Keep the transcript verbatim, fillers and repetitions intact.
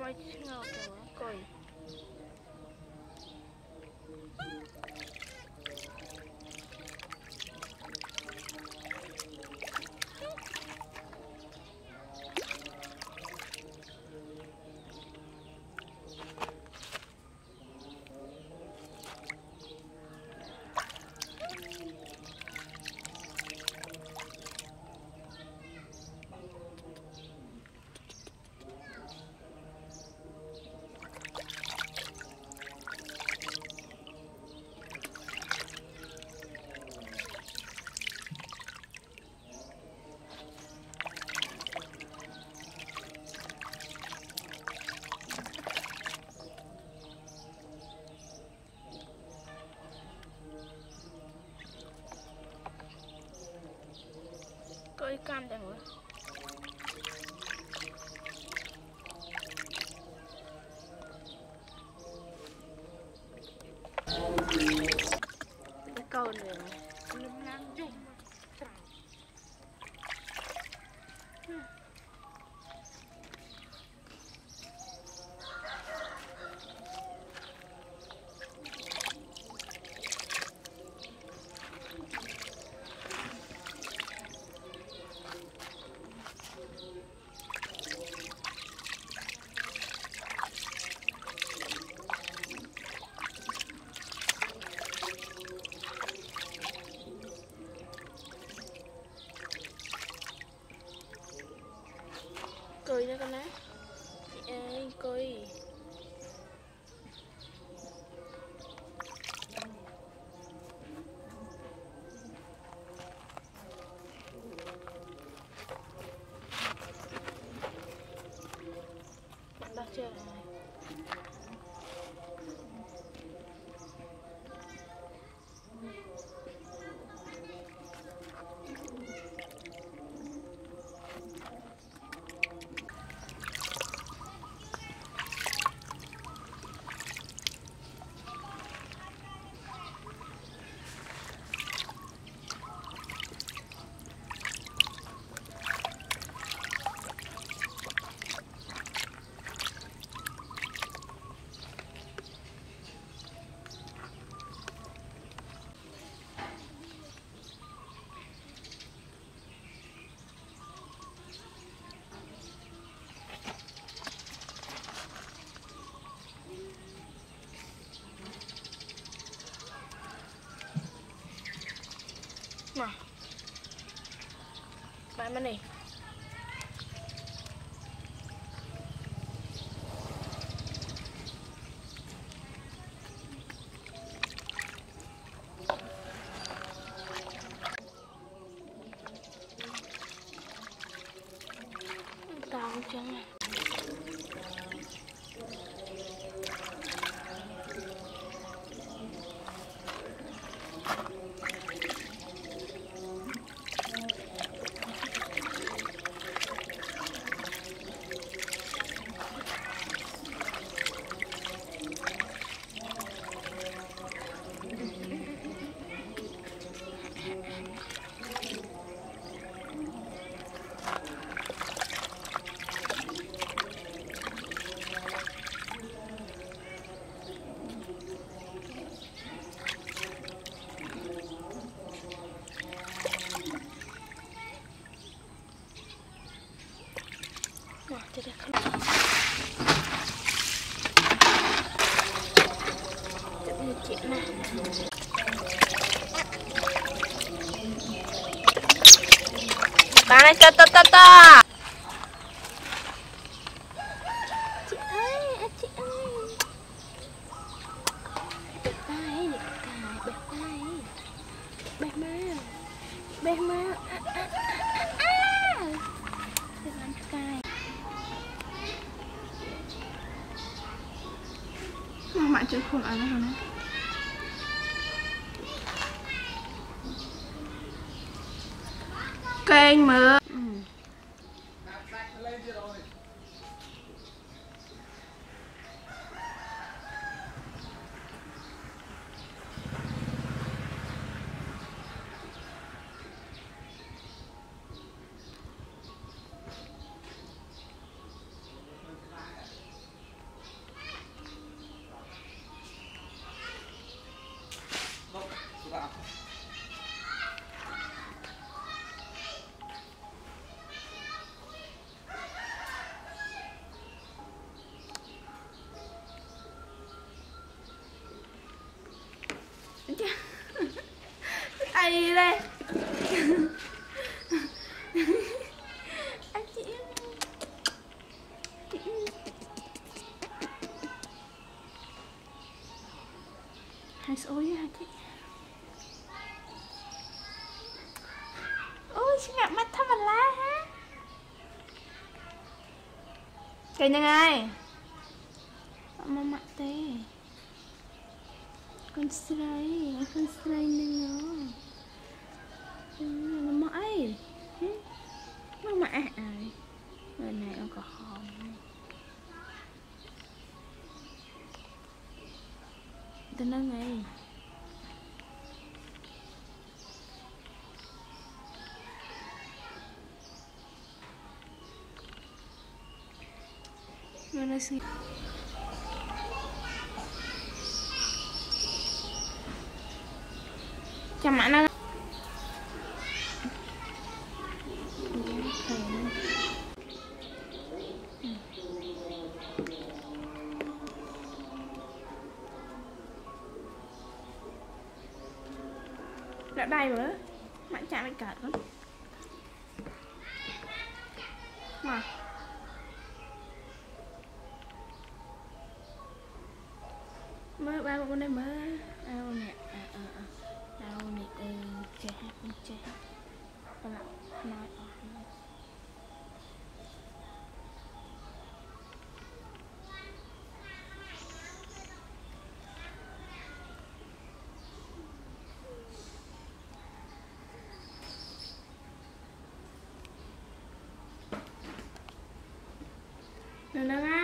mày ngầu rồi coi coi cam chẳng rồi cái câu này lâm lan dùng cười đó con á chị ơi cười đặt chưa mà bạn bên này tao chẳng à Tidak kan? Tidak cik nah. Panas tata tata. Cik ai, cik ai. Betai, betai, betai. Behma, behma. Dengan sky. Mak cek phun ana hana. Kênh mở. hai ôi ha chị ôi chị ngạc mắt thăm lá ha cái như ngay mà mặt tê con sray con sray nè nó mãi nó mãi ai người này ông có hòm tên nó ngay nó là gì chăm mặn nó đã đây nữa mặn chạm bên cạnh lắm mà mơ ba con này mơ ao nè à à à ao nè ừ trẻ con trẻ con lại nói Nè nè